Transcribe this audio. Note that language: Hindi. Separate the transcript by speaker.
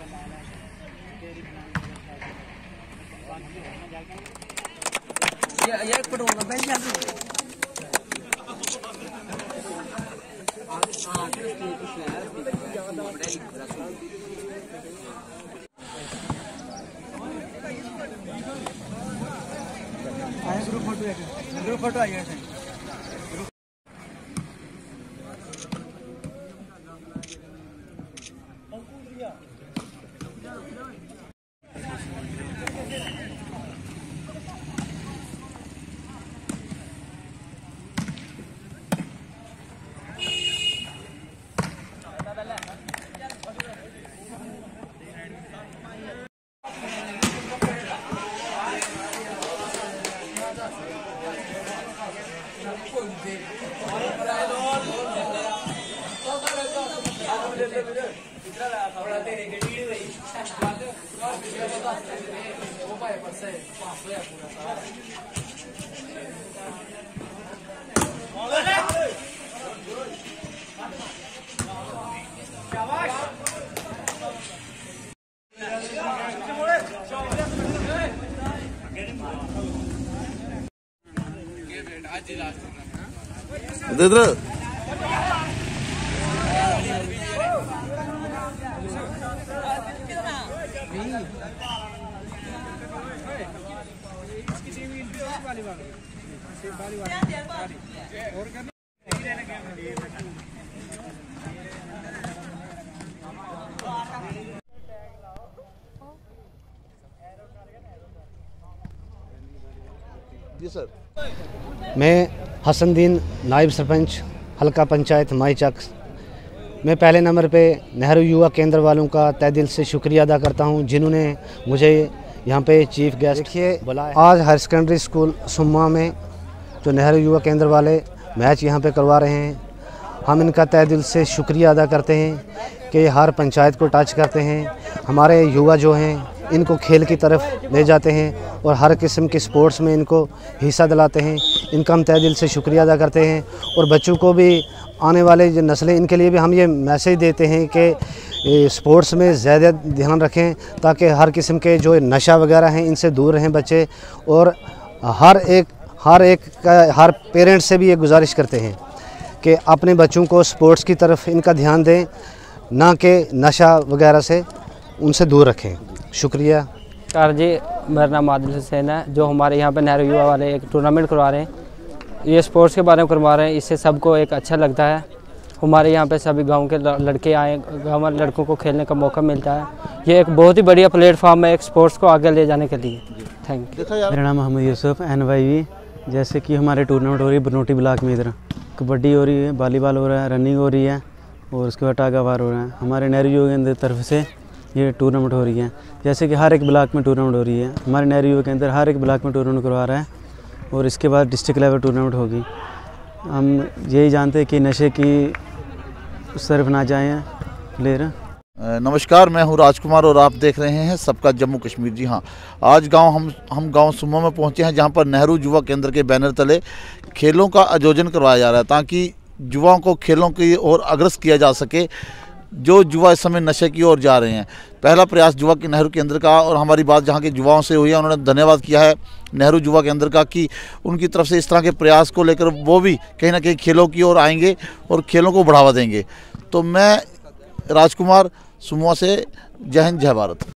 Speaker 1: ये एक पटोला बेंच है ग्रुप फोटो आई है
Speaker 2: इधर जी सर।
Speaker 3: मैं हसनदीन नायब सरपंच हल्का पंचायत माईचक। मैं पहले नंबर पे नेहरू युवा केंद्र वालों का तहे दिल से शुक्रिया अदा करता हूं, जिन्होंने मुझे यहाँ पे चीफ गेस्ट बुलाया। आज हायर सेकेंडरी स्कूल सुम्मा में जो नेहरू युवा केंद्र वाले मैच यहाँ पे करवा रहे हैं, हम इनका तहे दिल से शुक्रिया अदा करते हैं कि हर पंचायत को टच करते हैं। हमारे युवा जो हैं इनको खेल की तरफ ले जाते हैं और हर किस्म के स्पोर्ट्स में इनको हिस्सा दिलाते हैं। इनका हम तहे दिल से शुक्रिया अदा करते हैं और बच्चों को भी, आने वाले जो नस्लें, इनके लिए भी हम ये मैसेज देते हैं कि स्पोर्ट्स में ज़्यादा ध्यान रखें ताकि हर किस्म के जो नशा वगैरह हैं इनसे दूर रहें बच्चे। और हर पेरेंट्स से भी ये गुजारिश करते हैं कि अपने बच्चों को स्पोर्ट्स की तरफ इनका ध्यान दें, ना कि नशा वगैरह से उनसे दूर रखें। शुक्रिया
Speaker 4: जी। मेरा नाम आदिल हुसैन है। जो हमारे यहाँ पे नेहरू युवा वाले एक टूर्नामेंट करवा रहे हैं, ये स्पोर्ट्स के बारे में करवा रहे हैं, इससे सबको एक अच्छा लगता है। हमारे यहाँ पे सभी गांव के लड़के आए, गाँव वाले लड़कों को खेलने का मौका मिलता है। ये एक बहुत ही बढ़िया प्लेटफॉर्म है एक स्पोर्ट्स को आगे ले जाने के लिए। Thank you.
Speaker 5: मेरा नाम मोहम्मद यूसुफ NYV। जैसे कि हमारे टूर्नामेंट हो रही है बनोटी ब्लॉक में, इधर कबड्डी हो रही है, वॉलीबॉल हो रहा है, रनिंग हो रही है और उसके बाद टागा वार हो रहा है। हमारे नेहरू युवा केंद्र तरफ से ये टूर्नामेंट हो रही है। जैसे कि हर एक ब्लॉक में टूर्नामेंट हो रही है। हमारे नेहरू युवा केंद्र हर एक ब्लॉक में टूर्नामेंट करवा रहा है और इसके बाद डिस्ट्रिक्ट लेवल टूर्नामेंट होगी। हम यही जानते हैं कि नशे की उस तरफ ना जाएँ प्लेयर।
Speaker 2: नमस्कार, मैं हूं राजकुमार और आप देख रहे हैं सबका जम्मू कश्मीर। जी हाँ, आज हम गांव सुम्मा में पहुंचे हैं, जहां पर नेहरू युवा केंद्र के बैनर तले खेलों का आयोजन करवाया जा रहा है ताकि युवाओं को खेलों की ओर अग्रसर किया जा सके। जो युवा इस समय नशे की ओर जा रहे हैं, पहला प्रयास युवा के नेहरू केंद्र का, और हमारी बात जहां के युवाओं से हुई है, उन्होंने धन्यवाद किया है नेहरू युवा केंद्र का कि उनकी तरफ से इस तरह के प्रयास को लेकर वो भी कहीं ना कहीं खेलों की ओर आएंगे और खेलों को बढ़ावा देंगे। तो मैं राजकुमार सुम्मा से, जय हिंद जय भारत।